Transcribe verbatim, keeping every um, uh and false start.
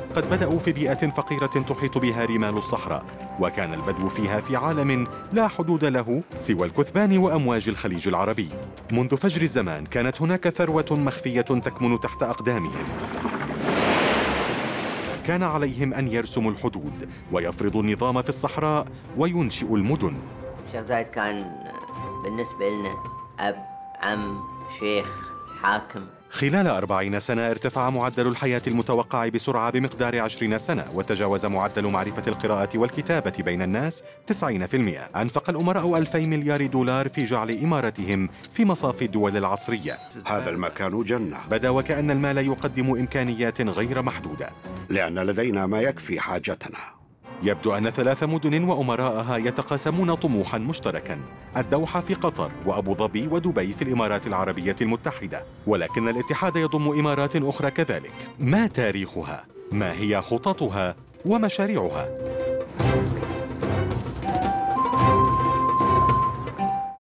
قد بدأوا في بيئة فقيرة تحيط بها رمال الصحراء، وكان البدو فيها في عالم لا حدود له سوى الكثبان وأمواج الخليج العربي. منذ فجر الزمان كانت هناك ثروة مخفية تكمن تحت أقدامهم. كان عليهم أن يرسموا الحدود ويفرضوا النظام في الصحراء وينشئوا المدن. الشيخ زايد كان بالنسبة لنا أب، عم، شيخ، حاكم. خلال أربعين سنة ارتفع معدل الحياة المتوقع بسرعة بمقدار عشرين سنة، وتجاوز معدل معرفة القراءة والكتابة بين الناس تسعين بالمئة. أنفق الأمراء ألفي مليار دولار في جعل إمارتهم في مصاف الدول العصرية. هذا المكان جنة. بدا وكأن المال يقدم إمكانيات غير محدودة، لأن لدينا ما يكفي حاجتنا. يبدو أن ثلاث مدن وأمراءها يتقاسمون طموحاً مشتركاً: الدوحة في قطر، وأبو ظبي ودبي في الإمارات العربية المتحدة. ولكن الاتحاد يضم إمارات أخرى كذلك. ما تاريخها؟ ما هي خططها ومشاريعها؟